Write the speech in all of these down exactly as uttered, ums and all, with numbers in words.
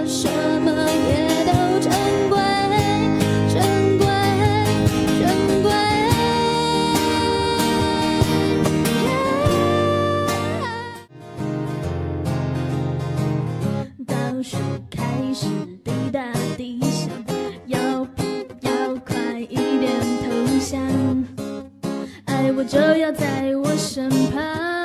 什么也都珍贵，珍贵，珍贵。倒数开始，滴答滴响，要不要快一点投降？爱我就要在我身旁。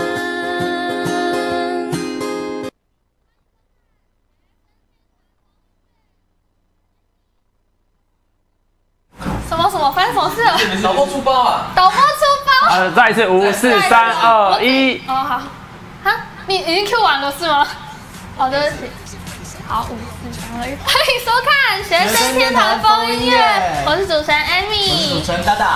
什么什么？发生什么事了？ 导播出包啊！ 导播出包。 呃，再一次，五、四、三、二、一。 哦，好。哈，你已经 Q 完了是吗？好的，好，五、四、三、二、一，欢迎收看《学生天团风音乐》，我是主持人 Amy， 我是主持人大大。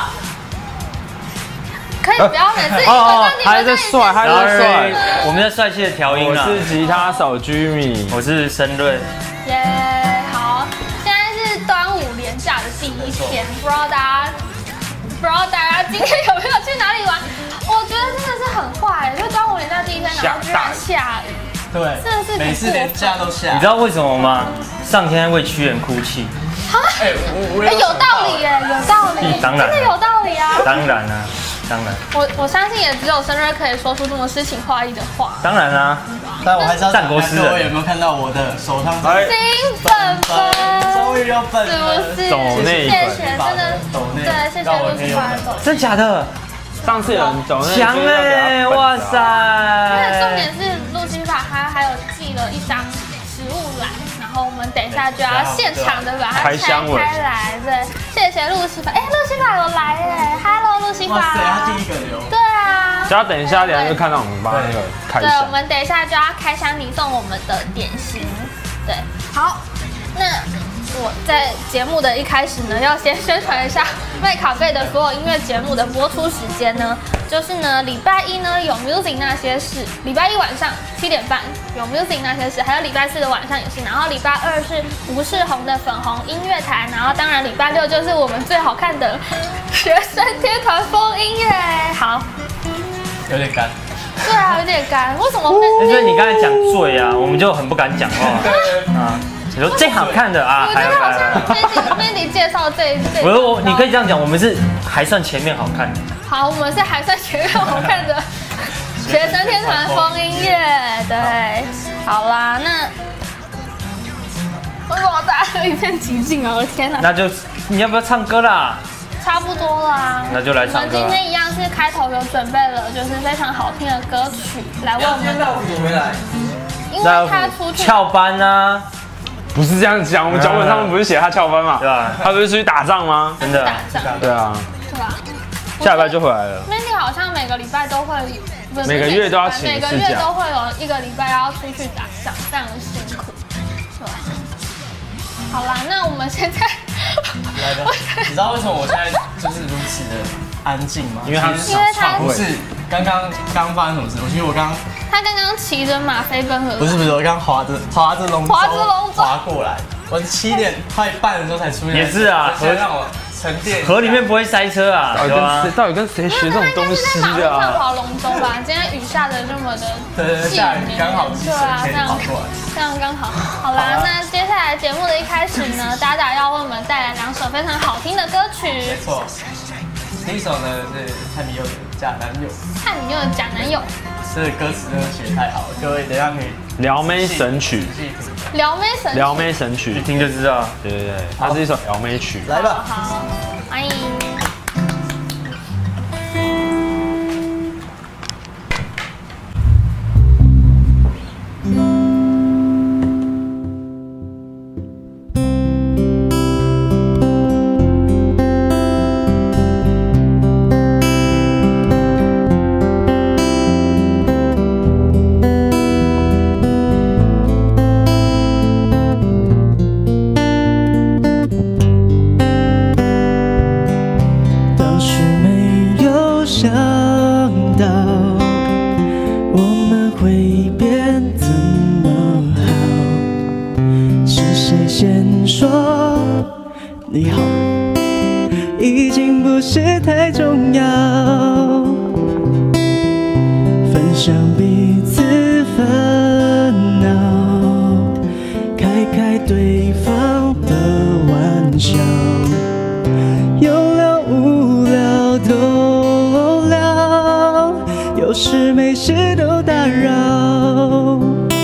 可以不要每次一个哦， 让你还在帅，还在帅。 我们在帅气的调音我啊！ 是吉他手 Jimmy， 我是申瑞。 耶，好，现在是端午连假的第一天，不知道大家，不知道大家今天有没有去哪里玩？我觉得真的是很坏，就端午连假第一天，然后居然下雨， 对， 真的是每次连假都下。 你知道为什么吗？上天为屈人哭泣。 哎，我我哎，有道理耶，有道理， 当然真的有道理啊。 当然啊，当然。 我我相信也只有申瑞可以说出这么诗情画意的话。 当然啊， 但我还是要战国诗人各位有没有看到我的手上这哎新粉粉， 终于有粉是了， 不是？ 抖内粉谢谢，真的，对，谢谢陆琪华的抖。 真假的？ 上次有人走那强嘞！哇因为塞！ 重点是陆琪法他还有寄了一箱食物来，然后我们等一下就要现场的把它拆开来。对，谢谢陆琪法。哎，陆琪法有来耶 ！Hello， 陆琪法。 哇塞，他第一个留。 对啊。 只要等一下，等一下就看到我们把那个开对， 箱。 我们等一下就要开箱你送我们的点心。对，好，那我在节目的一开始呢，要先宣传一下麦卡贝的所有音乐节目的播出时间呢，就是呢，礼拜一呢有 Music 那些事，礼拜一晚上七点半有 Music 那些事，还有礼拜四的晚上也是，然后礼拜二是吴世宏的粉红音乐台，然后当然礼拜六就是我们最好看的学生天团风音乐。好， 有点干。 对啊，有点干，为什么会？ 因为你刚才讲醉啊，我们就很不敢讲话啊。你说最好看的啊， 我觉得好像 Mandy 介绍这这， 我说我你可以这样讲，我们是还算前面好看的。 好，我们是还算前面好看的学生天团风音乐，对，好啦，那为什么大家都一片寂静啊？我的天哪！ 那就你要不要唱歌啦？ 差不多啦， 那就来唱歌。 我们今天一样是开头有准备了，就是非常好听的歌曲来为我们。 那我怎么回来？ 因为他出去翘班啊。 不是这样讲，我们脚本上面不是写他翘班嘛？ 对吧？ 他不是出去打仗吗？ 真的。 打仗。 对啊。 对吧？ 下礼拜就回来了。 Mandy 好像每个礼拜都会， 每个月都要请每个月都会有一个礼拜要出去打仗，非常的辛苦。对。好啦，那我们现在， 来吧。你知道为什么我现在就是如此的安静吗？ 因为他因为他不是刚刚刚发生什么事？我觉得我刚刚他刚刚骑着马飞奔而来。 不是不是，我刚刚划着划着龙舟划着龙舟划过来，我七点快半的时候才出现。 也是啊， 河让我沉淀。 河里面不会塞车啊， 到底跟谁到底跟谁学这种东西他应该是在马路上啊？ 划龙舟吧？今天雨下的这么的对，下雨刚好对啊，这样这样刚好。好啦，那接下来节目的一开始呢，达达要为我们带来两首非常好听的歌曲。 没错，第一首呢是蔡明佑的《假男友》。 蔡明佑的假男友。 这个歌词真的写得太好了，各位等一下可以撩妹神曲， 撩妹神曲， 撩妹神曲， 一听就知道。 对对对，它是一首撩妹曲。 来吧， 好，欢迎。 你好，已经不是太重要。分享彼此烦恼，开开对方的玩笑，有聊无聊都聊，有事没事都打扰。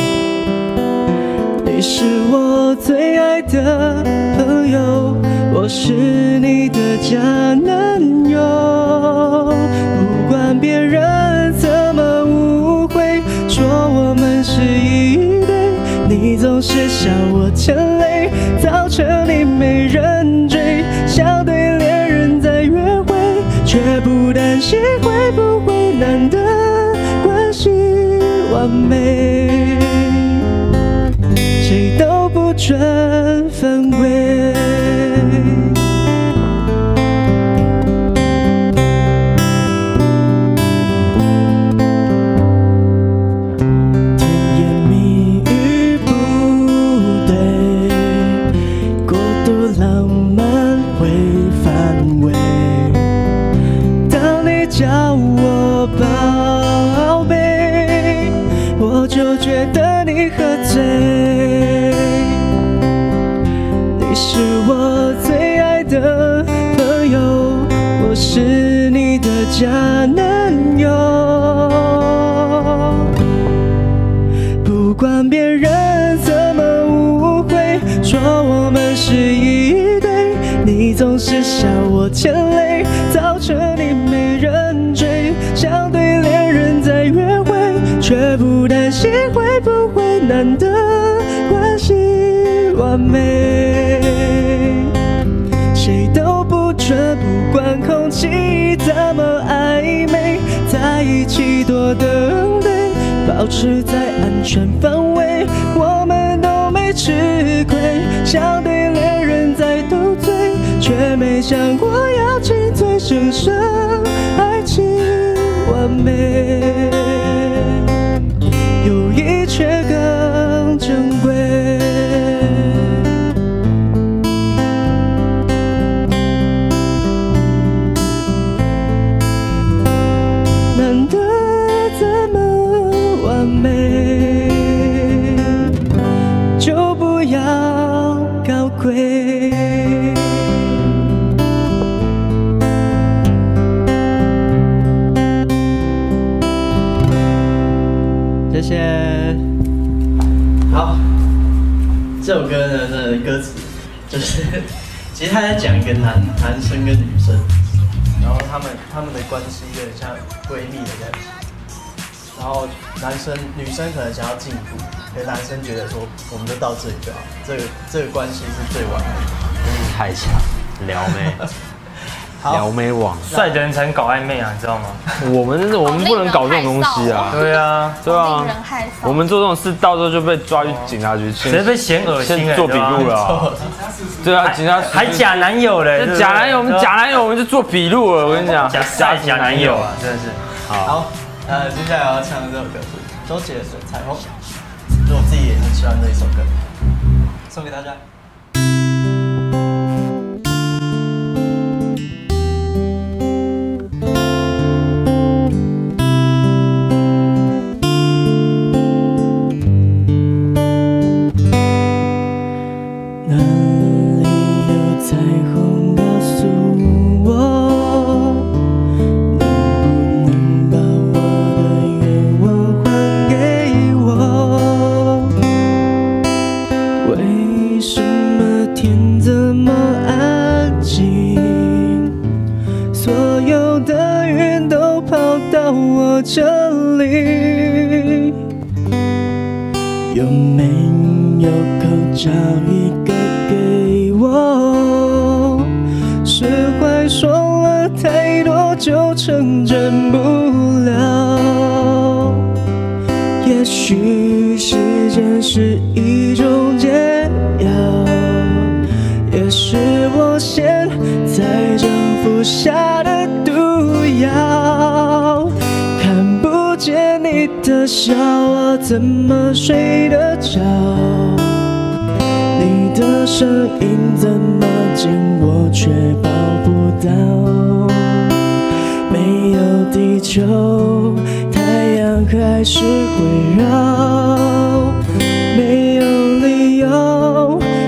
你是我最爱的朋友，我是你的假男友。不管别人怎么误会，说我们是一对，你总是笑我欠累，造成你没人追。像对恋人在约会，却不担心会不会难得关系完美，谁都不准犯规。叫我宝贝，我就觉得你喝醉。你是我最爱的朋友，我是你的假男友。不管别人怎么误会，说我们是一对，你总是笑我欠累，造成你没人追。像对恋人在约会，却不担心会不会难得关系完美，谁都不准，不管空气怎么暧昧，在一起多登对，保持在安全范围，我们都没吃亏。像对恋人在斗嘴，却没想过要进退生生，爱情完美，友谊却更珍贵。难得怎么完美，就不要高贵。谢谢。好，这首歌呢的歌词就是，其实他在讲一个男男生跟女生，然后他们他们的关系有点像闺蜜的感觉。然后男生女生可能想要进步，可是男生觉得说我们就到这里就好，这个这个关系是最完美的。 太强，撩妹。撩妹网， 帅的人才能搞暧昧啊，你知道吗？ 我们我们不能搞这种东西啊！ 对啊， 对啊，我们做这种事，到时候就被抓去警察局， 直接被嫌恶心， 先做笔录了。对啊，警察还假男友嘞， 假男友，我们假男友，我们就做笔录了。我跟你讲， 假假男友啊，真的是。 好，呃，接下来我要唱这首歌，周杰伦《彩虹》，是我自己也很喜欢的一首歌，送给大家。这里有没有口罩一个给我？释怀说了太多就成真不了。也许时间是一种解药，也是我现在正服下的毒药。看不见你的笑，我怎么睡得着？你的声音这么近，我却抱不到。没有地球，太阳还是会绕。没有理由，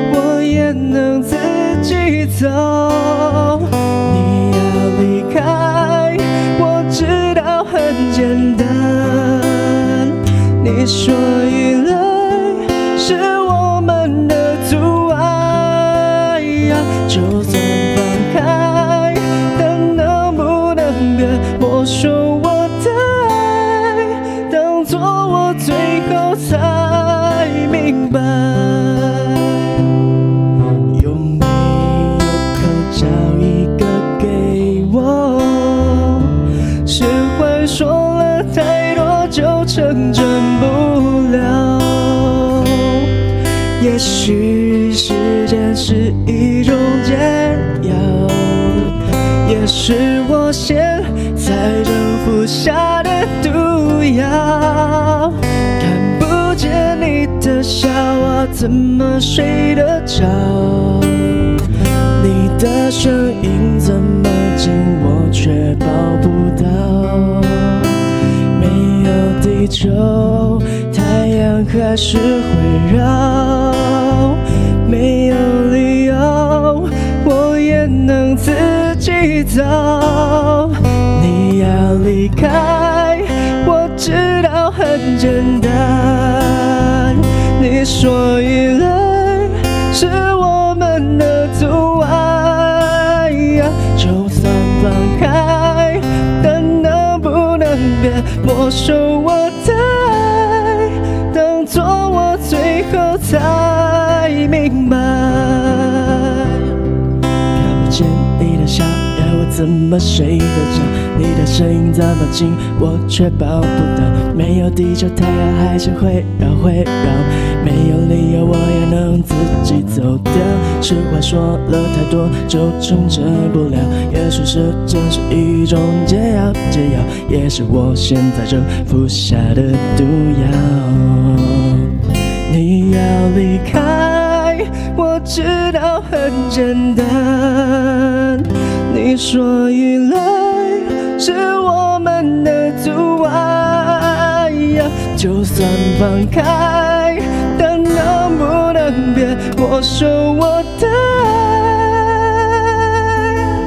也许时间是一种解药，也是我现在正服下的毒药。看不见你的笑，我怎么睡得着？你的声音这么近，我却抱不到。没有地球，太阳还是会绕。没有理由，我也能自己走。你要离开，我知道很简单。你说依赖是我们的阻碍，就算放开，但能不能别没收我的爱，当作我最后才明白。看不见你的笑，要我怎么睡得着？你的声音这么近，我却抱不到。没有地球，太阳还是会绕会绕。没有理由，我也能自己走掉。实话说了太多，就成真不了。也许时间是一种解药，解药也是我现在正服下的毒药。你要离开，我知道很简单。你说依赖是我们的阻碍，就算放开，但能不能别没收我的爱，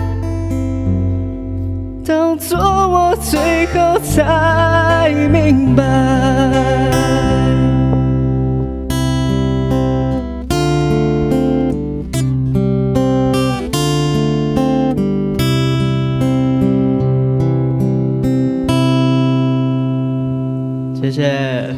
当作我最后才明白。谢谢。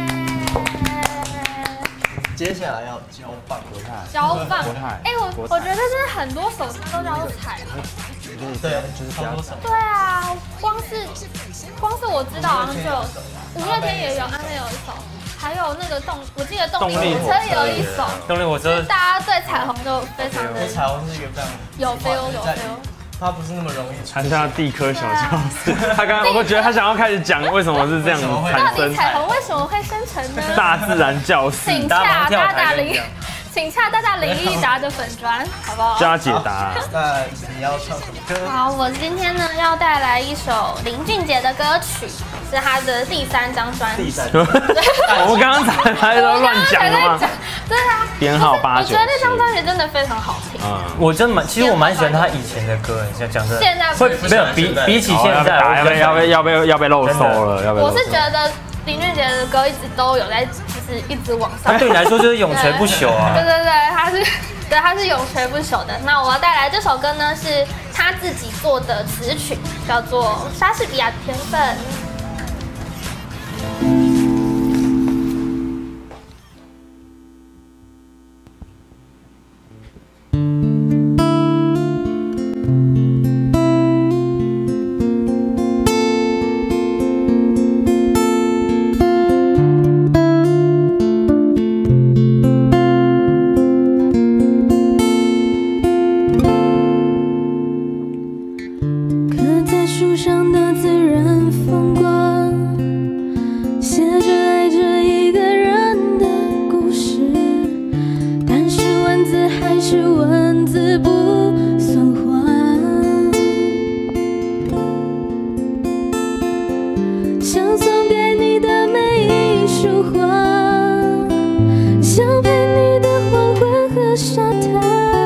接下来要交棒国泰， 交棒国泰， 哎，我我觉得真的很多首歌都叫彩虹。 对，就是差不多少。 对啊，光是光是我知道好像就有五月天也有，安内有一首，还有那个动，我记得动力火车也有一首。 动力火车， 大家对彩虹就非常的彩虹是一个非常有 feel 有 feel。 他不是那么容易出很像地科小教室。他刚刚我觉得他想要开始讲为什么是这样产到底生。 彩虹为什么会生成呢？ 大自然教室， 请洽大大林，请洽大大林益达的粉专，好不好？ 叫他解答。 那你要唱什么歌？ 好，我今天呢要带来一首林俊杰的歌曲，是他的第三张专辑。 我们刚刚才来都乱讲的吗？ 对啊， 编号八九。 我觉得那张专辑真的非常好听。 嗯，我真蛮，其实我蛮喜欢他以前的歌，你讲真的。 现在会没有比比起现在， 要被要被要被要被漏收了，要被。 我是觉得林俊杰的歌一直都有在，就是一直往上。 他对你来说就是永垂不朽啊。 对对对，他是。对，它是永垂不朽的。那我要带来这首歌呢，是他自己做的词曲，叫做《莎士比亚的天分》。 树上的自然风光，写着爱着一个人的故事，但是文字还是文字不算话。想送给你的每一束花，想陪你的黄昏和沙滩，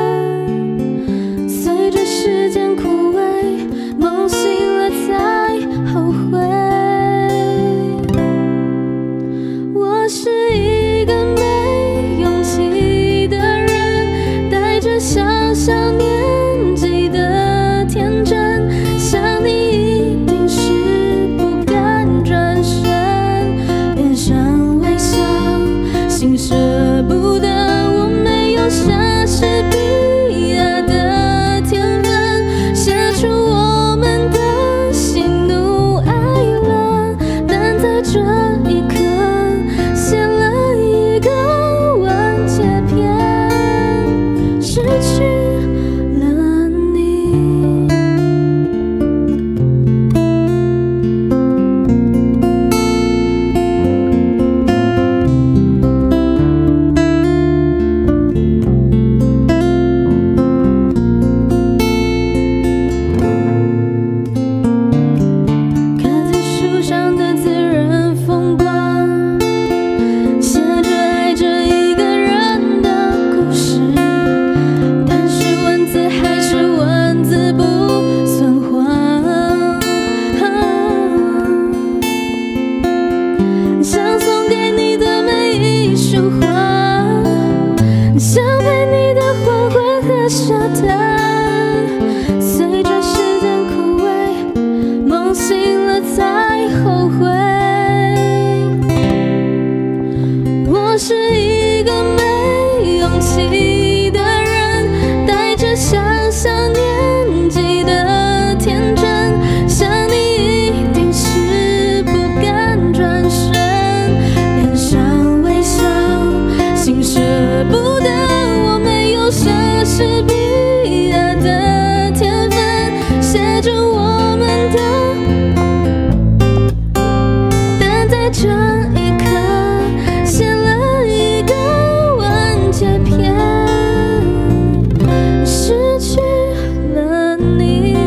随着时间枯萎，梦醒了才后悔。我是一个没勇气的人，带着小小年纪的天真，想你一定是不敢转身，脸上微笑，心舍不得。我没有莎士比亚的天分，写出我们的喜怒哀乐，但在这一刻写了一个完束花，想陪你的黄昏和沙滩，随着时间枯萎，梦醒了才后悔。我是一个没勇气的人，带着想象年纪的天真，想你一定是不敢转身，脸上微笑，心舍不得，我没有莎士比亚的天分，写着我们的，但在这一刻写了一个完结篇，失去了你。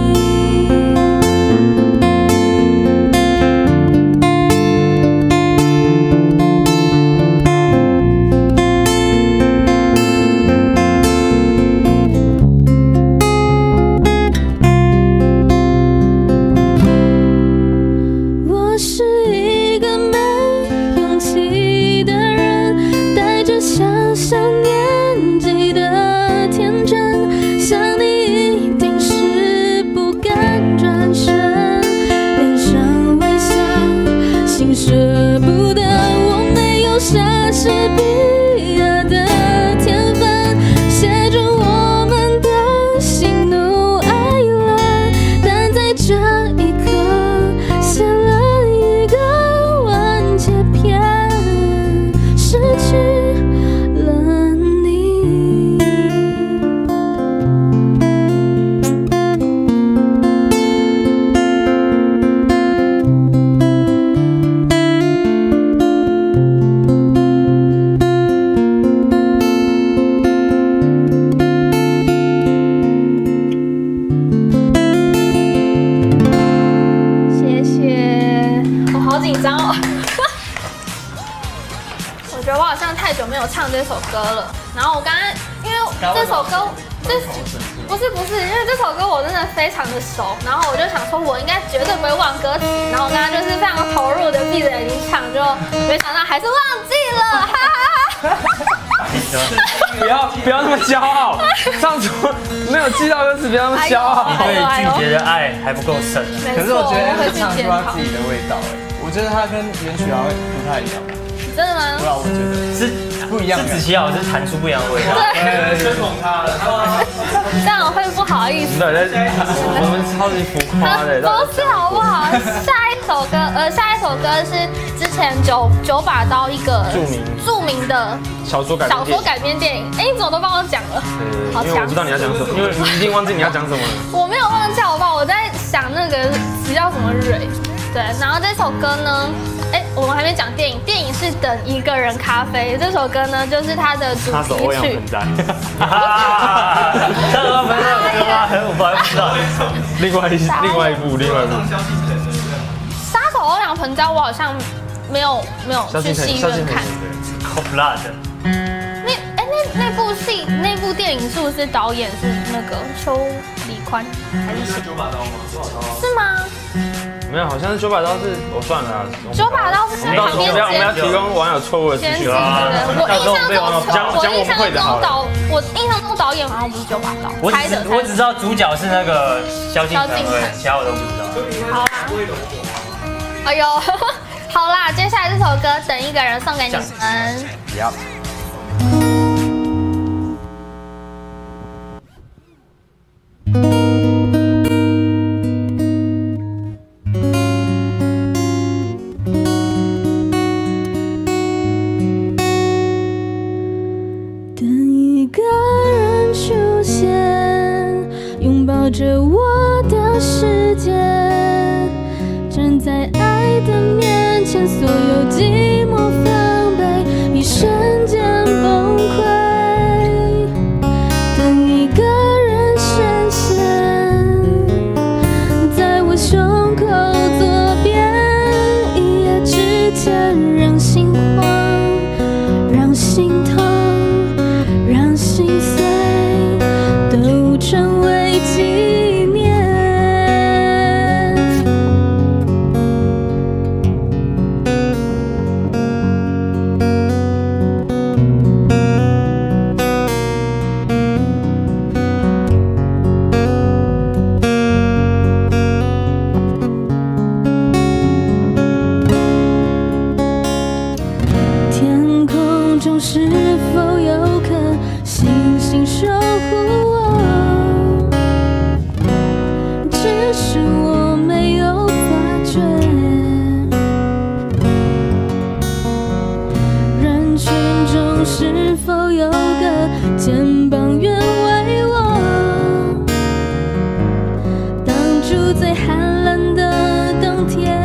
我是一个没勇气的人，带着想象年纪的天真，想你一定是不敢转身，脸上微笑，心舍不得，我没有莎士比亚的天分，写着我们的喜怒哀乐，但在这一刻写了一个完结篇，失去了你。谢谢，我好紧张哦。我觉得我好像太久没有唱这首歌了。然后我刚刚，因为这首歌，这不是不是，因为这首歌我真的非常的熟，然后我就想说，我应该绝对不会忘歌词。然后我刚刚就是非常投入的闭着眼睛唱，就没想到还是忘记了，哈哈哈。 不要不要那么骄傲，上次没有记到歌词，不要那么骄傲。 对俊杰的爱还不够深。 没可是我觉得他错我会去唱出检讨他自。己的味道，哎，我觉得他跟原曲好像不太一样， 真的吗？ 不知道，我觉得是不一样的是子琪老师弹出不一样的味道。 对， 吹捧他了， 这样会不好意思。 对，我们超级浮夸的， 不是好不好？下一首歌，呃，下一首歌是之前九九把刀一个著名著名的小说改编电影小说改编电影。哎，你怎么都帮我讲了？ 对， 好强因为我知道你要讲什么，因为你一定忘记你要讲什么了。 我没有忘记，好不好？我在想那个词叫什么蕊。对，然后这首歌呢，哎，我们还没讲电影，电影是《等一个人咖啡》。这首歌呢，就是它的主他手欧阳题曲盆。栽， 这个没有歌吗？我还不知道。 另外一另外一部另外一部， 杀手欧阳盆栽，我好像没有没有去戏院看。 Cold Blood。 那哎那那部戏那部电影是不是导演是那个邱礼宽还是谁？ 九把刀吗？九把刀啊。 是吗？ 没有，好像是九把刀是，我算了啊， 九把刀是我们到时候旁边不要我们要剪提供网友错误的资剪辑讯啊。 的。我印象中， 讲讲我们我印象会的好了。 中导，我印象中导演好像不是九把刀我只拍的。 我只知道主角是那个萧敬腾萧敬腾而已，其他我都不知道。 好啦。哎呦，好啦，接下来这首歌《等一个人》送给你们。等一个人出现，拥抱着我的世界，站在爱的面前，所有寂寞防备一瞬间崩溃。等一个人深陷在我胸口左边，一夜之间让心慌，让心痛，让心碎都成为纪念。 否有颗星星守护我？只是我没有发觉，人群中是否有个肩膀愿为我挡住最寒冷的冬天？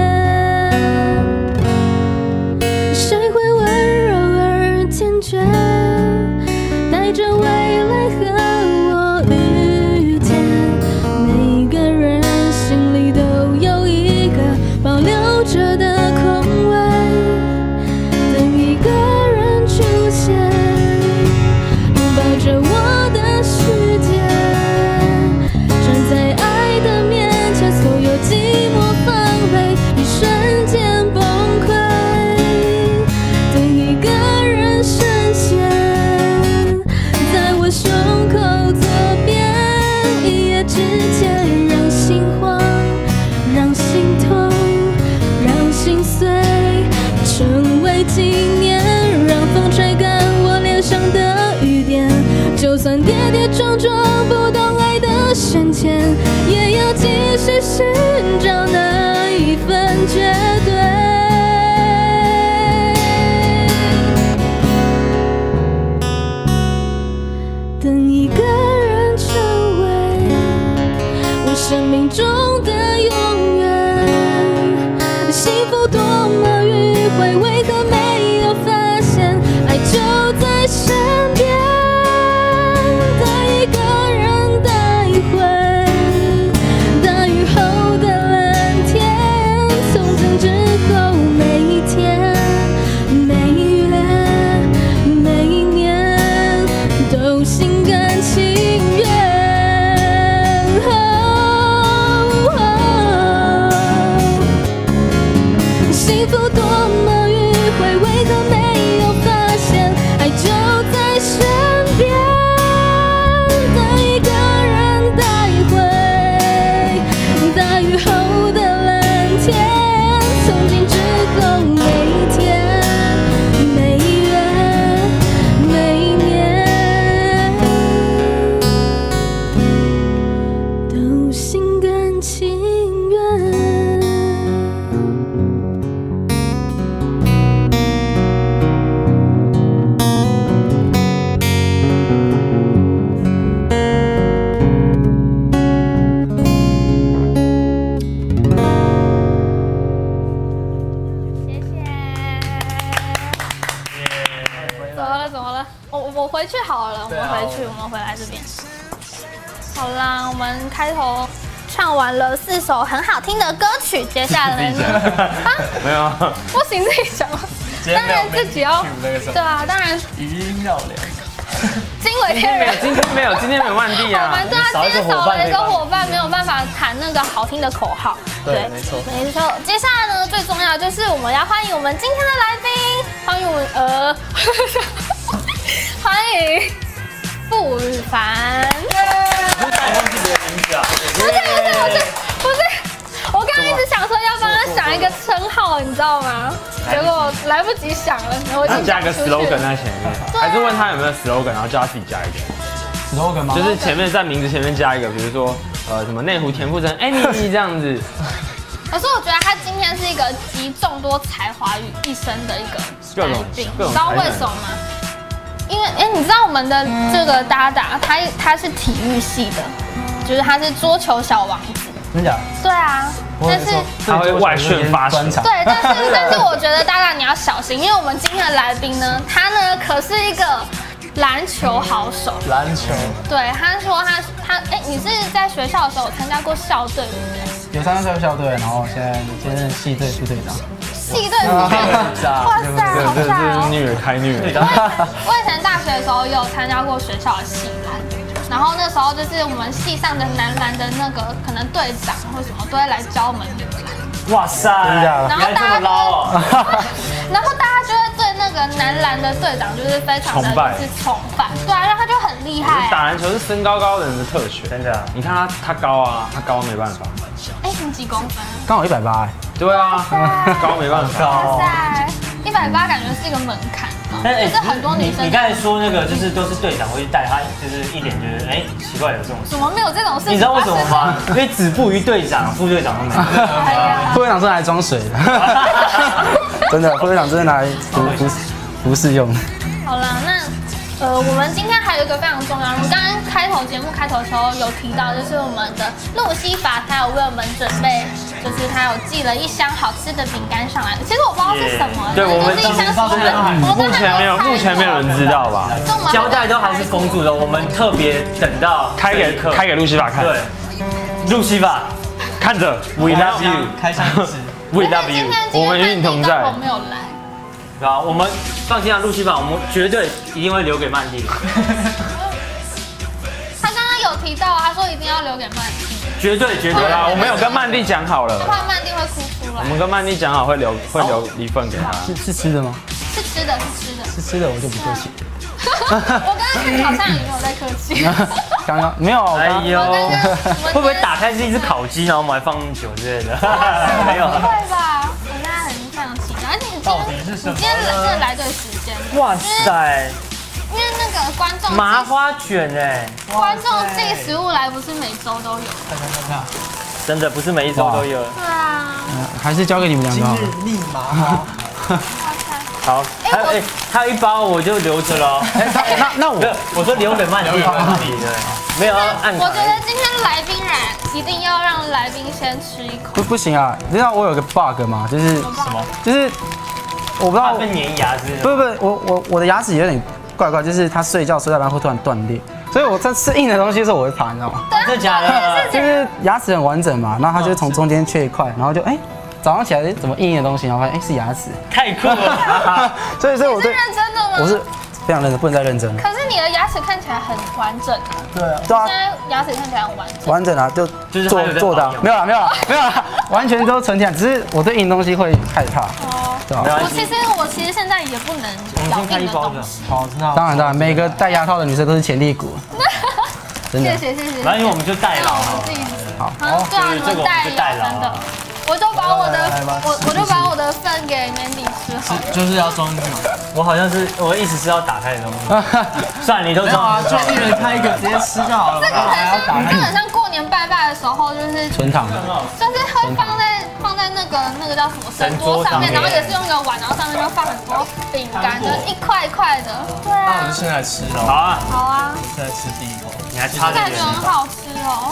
谁会温柔而坚决，带着未来和我遇见？每个人心里都有一个保留着的空位，等一个人出现，抱着我的世界，站在爱的面前，所有寂寞防备一瞬间崩溃，等一个人深陷在我胸口左边，一夜之间让心慌，让心痛，让心碎成为纪念，让风吹干我脸上的雨点，就算跌跌撞撞不懂爱的深浅，也要继续寻找那一份绝对。等一个人成为我生命中的永远，幸福多么迂回，为何没有发现爱就在身边？等一个人待会，大雨后的蓝天，从今之后每一天每月每一年都心甘情愿。幸福多么迂回，为何没有发现爱就在身边？等一个人待会，大雨后的蓝天，从今之后每一天每一月每一年都心甘情愿。 谢谢。怎么了？怎么了？我我回去好了，我们回去，我们回来这边。好啦，我们开头唱完了四首很好听的歌曲，接下来呢？啊， 没有啊， 不行，自己讲。当然自己要，对啊，当然余音绕梁。 惊为天人。 今天没有，今天没有万地我啊。 们对啊，今天少了一个伙伴，没有办法喊那个好听的口号。 对，没错。 没错。接下来呢，最重要的就是我们要欢迎我们今天的来宾，欢迎我们呃，欢迎傅宇凡。 我忘记你的名字啊！ 不是不是不是不是，我刚刚一直想说要帮他想一个称号，你知道吗？结果来不及想了，我已经加个 slogan 在前面，还是问他有没有 slogan，然后叫他自己加一个 slogan 吗？ 就是前面在名字前面加一个，比如说呃什么内湖田馥甄 Amy 这样子。 可是我觉得他今天是一个集众多才华于一身的一个来宾，你知道为什么吗？因为哎，你知道我们的这个搭档，他他是体育系的，就是他是桌球小王子。 真假？ 对啊，但是他会外旋发声。 对，但是但是我觉得搭档你要小心，因为我们今天的来宾呢，他呢可是一个篮球好手。 篮球。 对，他说他他哎，你是在学校的时候有参加过校队，对不对？ 有参加过校队，然后现在现任系队副队长。 系队副队长，哇塞，好帅哦！ 虐开虐。 我以前大学的时候也有参加过学校的系篮。然后那时候就是我们系上的男篮的那个可能队长或什么都会来教我们女篮。 哇塞！ 然后大家捞啊！ 然后大家就会对那个男篮的队长就是非常的就是崇拜，对啊，然后他就很厉害。 打篮球是身高高的人的特权，真的。你看他他高啊，他高没办法。 哎，你几公分？ 刚好一百八。 对啊，高没办法。 哇塞，一百八感觉是一个门槛。 吗？ 但就是很多女生。 你刚才说那个就是都是队长会去带他，就是一点觉得哎奇怪有这种事。 怎么没有这种事情？ 你知道为什么吗？因为止步于队长，副队长都没有。 副队长是拿来装水的，真的，副队长真的拿来不不不是用的。 好了，那。呃，我们今天还有一个非常重要，我们刚刚开头节目开头的时候有提到，就是我们的路西法他有为我们准备，就是他有寄了一箱好吃的饼干上来。其实我不知道是什么， 对，我们是一箱什么？ 目前没有，目前没有人知道吧？ 胶带都还是封住的，我们特别等到开给开给路西法看。 对，路西法看着 ，We love you， 开箱仪式 ，We love you， 我们与你同在。 我没有来。 啊，我们放心啊，路西法，我们绝对一定会留给曼蒂。 他刚刚有提到，他说一定要留给曼蒂。 绝对绝对啊！我们有跟曼蒂讲好了， 怕曼蒂会哭出来。 我们跟曼蒂讲好会留会留一份给他。 是是吃的吗？ 是吃的，是吃的。 是吃的，我就不客气。 我刚刚看好像也没有在客气。 刚刚没有， 哎呦，会不会打开是一只烤鸡，然后我们还放酒之类的？没有， 不会吧？我大家很非常期待，而且你今天你今天真的来对时间。 哇塞！ 因为那个观众麻花卷哎， 观众寄食物来不是每周都有， 真的不是每一周都有。 对啊， 还是交给你们两个好了。 今日立麻花。 好，还有哎，还有一包我就留着了。 那那我我说留给曼蒂，曼蒂对，没有要按。 我觉得今天来宾来一定要让来宾先吃一口。 不不行啊，你知道我有个 bug 吗？就是什么？ 就是我不知道会粘牙之类的。 不不不，我我我的牙齿有点怪怪，就是他睡觉睡到一半会突然断裂，所以我在吃硬的东西的时候我会怕，你知道吗？ 真的假的？ 就是牙齿很完整嘛，然后它就从中间缺一块，然后就哎。早上起来怎么硬硬的东西，然后发现哎是牙齿， 太酷了！ 所以所以我是认真的吗？ 我是非常认真，不能再认真了。 可是你的牙齿看起来很完整啊。 对啊，对啊， 现在牙齿看起来很完整。 完整啊，就就是做做的，没有了没有了没有了，完全都存起来，只是我对硬东西会害怕。哦，对吧？ 我其实我其实现在也不能咬硬的东西。 好，知道。 当然当然，每个戴牙套的女生都是潜力股。 真的。谢谢谢谢。 反正我们就代劳。 好， 对啊，你们代劳真的。我就把我的我我就把我的份给 Mandy 吃好了。 就是要装进去。 我好像是我的意思是要打开的东西。算了，你都知道啊， 就一人开一个直接吃就好了。 这个很像，这个很像过年拜拜的时候，就是存糖的， 就是会放在放在那个那个叫什么神桌上面，然后也是用一个碗，然后上面就放很多饼干，就是一块一块的。对啊。 那我就现在吃了。 好啊。 好啊。 现在吃第一口。 你还差感觉很好吃哦。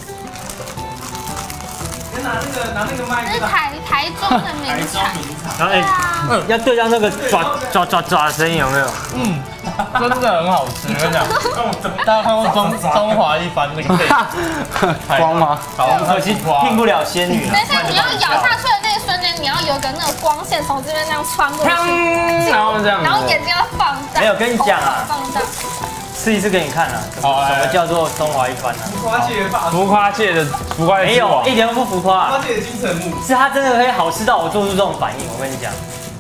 拿那个拿那个麦， 这是台台中的名产。 然后哎，要对上那个抓抓抓抓的声音有没有？ 嗯，真的很好吃。我跟你讲，大家看过中中华一番那个光吗？ 好可惜聘不了仙女了。 等一下，你要咬下去的那一瞬间，你要有个那个光线从这边这样穿过去， 然后这样， 然后眼睛要放大。 没有跟你讲啊， 放大。 吃一次给你看啊，什么叫做中华一番啊？ 浮夸界吧， 浮夸界的浮夸没有，一点都不浮夸。 浮夸界的金城武， 是他真的可以好吃到我做出这种反应，我跟你讲。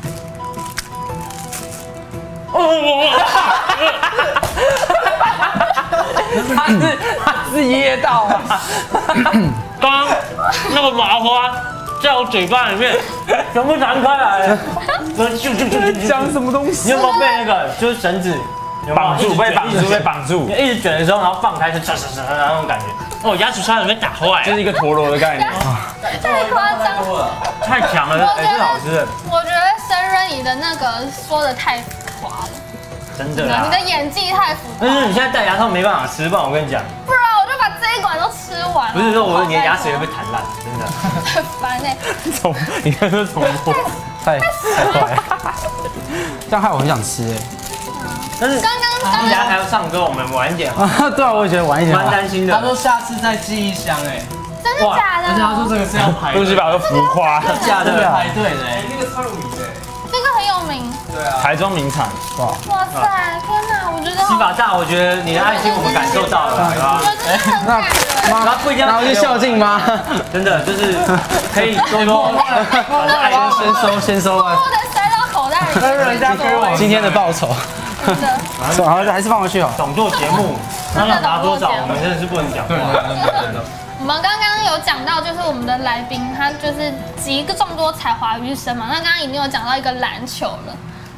他是他是噎到啊！ 刚刚那个麻花在我嘴巴里面全部弹开来了，就就就就讲什么东西？ 你有没有被那个就是绳子绑住？被绑住，被绑住， 一直卷的时候，然后放开就唰唰唰那种感觉。哦，牙齿差点被打坏， 就是一个陀螺的概念。 太夸张了， 太强了，哎，这好吃的。 我觉得深渊你的那个说的太浮夸了， 真的啦。 你的演技太浮夸。 但是你现在戴牙套没办法吃，不然我跟你讲。 不然我就把这一管都吃完了。 不是说我你的牙齿也会被弹烂，真的。 很烦哎。 重，你看这重播， 太太快了，这样害我很想吃哎。 但是刚刚刚等下还要唱歌，我们晚一点。 啊，对啊，我也觉得晚一点。 蛮担心的。 他说下次再寄一箱哎。 真的假的？ 而且他说这个是要排， 东西把它浮夸， 假的排队的哎，那个超有名的。 这个很有名。 对啊。 台中名产， 哇哇塞，天哪，我觉得。 西法大，我觉得你的爱心我们感受到了，对吧？ 我觉得很感人。 那不一定要去孝敬吗？ 真的就是可以多多。 先收先收啊。 不能塞到口袋里。 人家给我今天的报酬。 真的。 好，还是放回去哦。 懂做节目，那拿多少，我们真的是不能讲话。 我们刚刚有讲到，就是我们的来宾，他就是集个众多才华于一身嘛。那刚刚已经有讲到一个篮球了，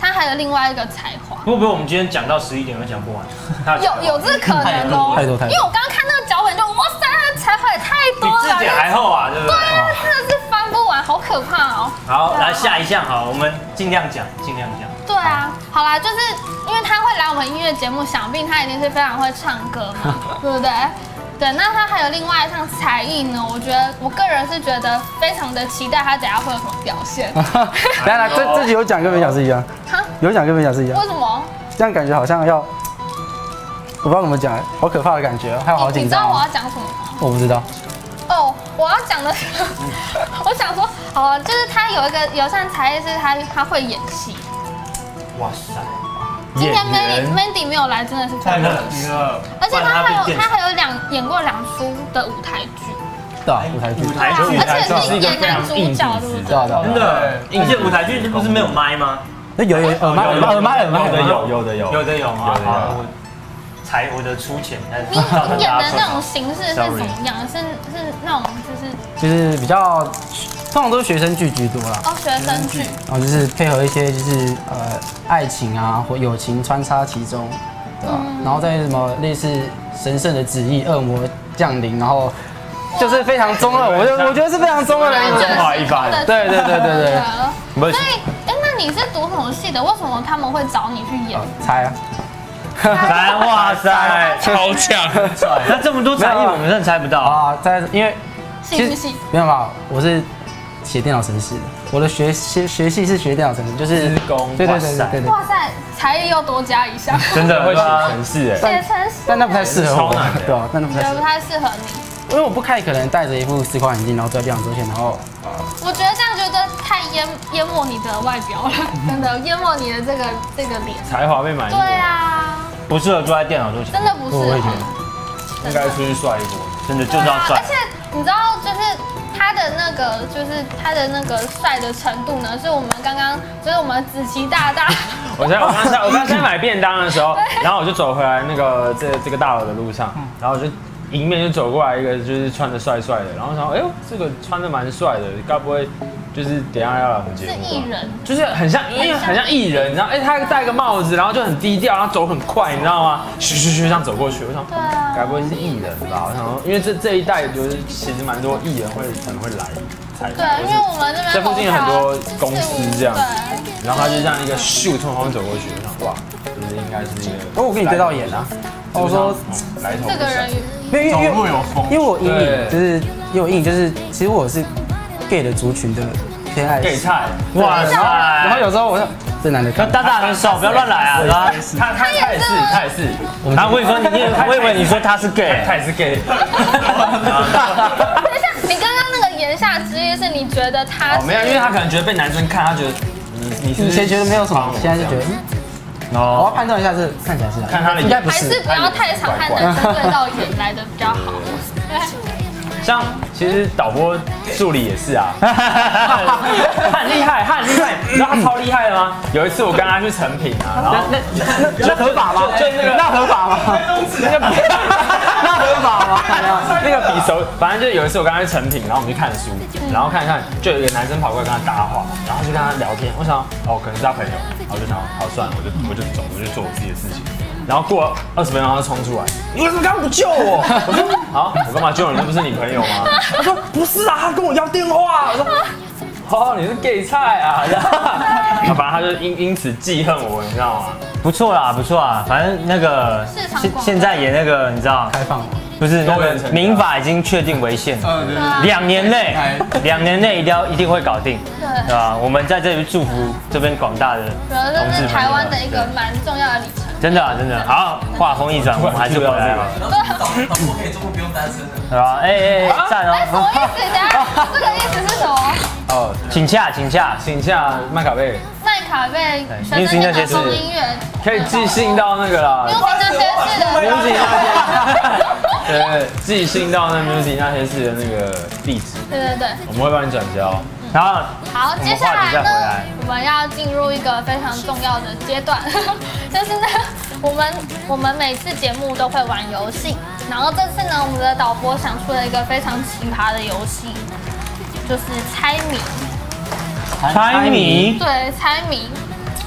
他还有另外一个才华。 不不，我们今天讲到十一点都讲不完。 有有这个可能哦， 太多太多。 因为我刚刚看那个脚本就哇塞，他的才华也太多了， 比字典还厚啊，对不对？ 对啊，真的是翻不完，好可怕哦。 好，来下一项，好，我们尽量讲，尽量讲。 对啊，好啦，就是因为他会来我们音乐节目，想必他一定是非常会唱歌嘛，对不对？对，那他还有另外一项才艺呢，我觉得我个人是觉得非常的期待他等下会有什么表现。 来来，这这集有奖跟没奖是一样，有奖跟没奖是一样。 为什么？ 这样感觉好像要，我不知道怎么讲，好可怕的感觉，还有好紧张。 你知道我要讲什么吗？ 我不知道。 哦，我要讲的是，我想说，好啊，就是他有一个有项才艺是他他会演戏。 哇塞！ 今天 Mandy Mandy 没有来，真的是非常可惜。而且他还有他还有两演过两出的舞台剧。 对啊，舞台剧。 舞台剧， 而且是演男主角，对不对？ 真的，而且舞台剧不是没有麦吗？ 那有有耳麦耳麦耳麦耳麦有的有有的有有的有有的有。 才我的出钱， 你你演的那种形式是怎么样？是是那种就是就是比较，通常都是学生剧居多啦。 哦，学生剧。 然后就是配合一些就是呃爱情啊或友情穿插其中，对吧？然后再什么类似神圣的旨意，恶魔降临，然后就是非常中二，我就我觉得是非常中二的一中华一番。 对对对对对。 所以，哎，那你是读什么系的？为什么他们会找你去演？ 猜啊。 猜，哇塞，超强！那这么多才艺，我们真的猜不到啊！在因为戏剧系没有吧？我是写电脑程式的，我的学学学系是学电脑程式，就是施工。 对对对对对。 哇塞，才艺又多加一项， 真的会写程式哎，写程式， 但那不太适合我，对吧？但那不太不太适合你， 因为我不太可能戴着一副丝瓜眼镜，然后坐在电脑桌前，然后。 我觉得这样觉得太淹淹没你的外表了，真的淹没你的这个这个脸， 才华被埋没。 对啊。 不适合坐在电脑桌前， 真的不适合。 应该出去帅一波， 真的就是要帅。 而且你知道，就是他的那个，就是他的那个帅的程度呢，是我们刚刚，就是我们子琪大大。 我在我刚才我刚才买便当的时候，然后我就走回来那个这这个大楼的路上，然后我就迎面就走过来一个就是穿的帅帅的，然后想，哎呦，这个穿的蛮帅的，该不会？就是等下要来我们节目， 是艺人， 就是很像，因为很像艺人，你知道？哎，他戴个帽子，然后就很低调，然后走很快，你知道吗？咻咻咻这样走过去，我想，该不会是艺人吧？我想说，因为这这一代就是其实蛮多艺人会可能会来采访， 对，因为我们这边这附近有很多公司这样，然后他就这样一个咻从旁边走过去，我想哇，就是应该是一个， 哦，我跟你对到眼啊，我说来头， 这个人因为因为因为我阴影就是因为我阴影就是其实我是。gay 的族群的偏爱 gay 菜， 哇塞！然后有时候我说这男的， 大大很少，不要乱来啊！ 他他他也是，他也是。 他我跟你说，你我以为你说他是 gay， 他也是 gay。 等一下，你刚刚那个言下之意是你觉得他没有，因为他可能觉得被男生看，他觉得你你以前觉得没有什么，现在就觉得。哦，我要判断一下，这看起来是看他的， 应该不是， 还是不要太常和男生对到眼来的比较好。 像其实导播助理也是啊，他很厉害，他很厉害，你知道他超厉害的吗？有一次我跟他去成品啊，然后那那那合法吗？ 就那个那合法吗？那个那合法吗？ 那个比手，反正就有一次我跟他去成品，然后我们去看书，然后看一看，就有一个男生跑过来跟他搭话，然后就跟他聊天，我想哦可能是他朋友，然后就想好算了，我就我就走，我就做我自己的事情。然后过了二十分钟，他就冲出来，你为什么刚刚不救我？我说好，我干嘛救你？那不是你朋友吗？他说不是啊，他跟我要电话。我说哦，你是 gay 菜啊，反正他就因因此记恨我，你知道吗？ 不错啦，不错啊，反正那个现现在也那个你知道开放不是那个民法已经确定违宪，两年内两年内一定要一定会搞定，对吧？我们在这里祝福这边广大的同志们， 台湾的一个蛮重要的里程。 真的啊，真的好，话锋一转，我们还是回来了。 导播可以中午不用单身的， 对吧？哎哎，赞哦！ 什么意思？等下，这个意思是什么？ 哦， 请假，请假， 请假麦卡贝， 麦卡贝学生那些是音乐， 可以寄信到那个啦。 music 那些事的 music 那些，对，寄信到那 music 那些事的那个地址。 对对对， 我们会帮你转交。 然后好，接下来呢，我们要进入一个非常重要的阶段，就是呢，我们我们每次节目都会玩游戏，然后这次呢，我们的导播想出了一个非常奇葩的游戏，就是猜谜。 猜谜？ 对，猜谜。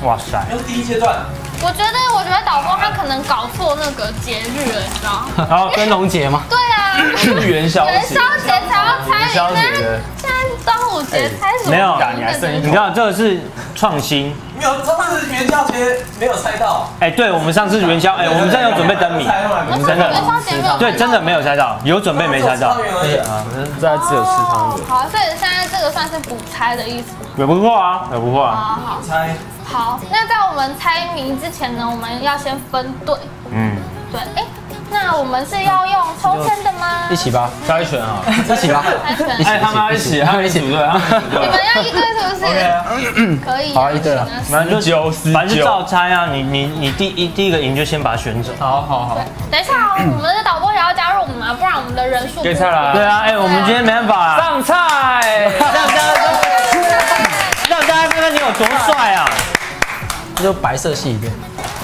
哇塞！ 又是第一阶段。 我觉得，我觉得导播他可能搞错那个节日了，你知道？ 然后跟龙节吗？ 对啊， 元宵元宵节才要猜， 元宵节的现在端午节猜什么？ 没有， 你还剩一你知道这个是创新。 没有，上次元宵节没有猜到。 哎，对，我们上次元宵，哎，我们真的有准备灯谜， 我们真的元宵节没有， 对，真的没有猜到，有准备没猜到。 对啊，这只有吃汤圆。 好，所以现在这个算是补猜的意思。 也不错啊，也不错啊。 好好猜。 好，那在我们猜谜之前呢，我们要先分队。 嗯， 对，哎，那我们是要用抽签的吗？ 一起吧， 猜拳啊！ 一起吧。 猜拳。 哎，他们要一起，他们一起组队，他们组队。 你们要一队是不是？可以。 好，一队了。 反正就九十反正就照猜啊，你你你第一第一个赢就先把它选走。 好好好。 等一下哦，我们的导播也要加入我们吗？不然我们的人数。 给菜了。 对啊，哎，我们今天没办法上菜， 让大家让大家看看你有多帅啊！ 就白色系一遍。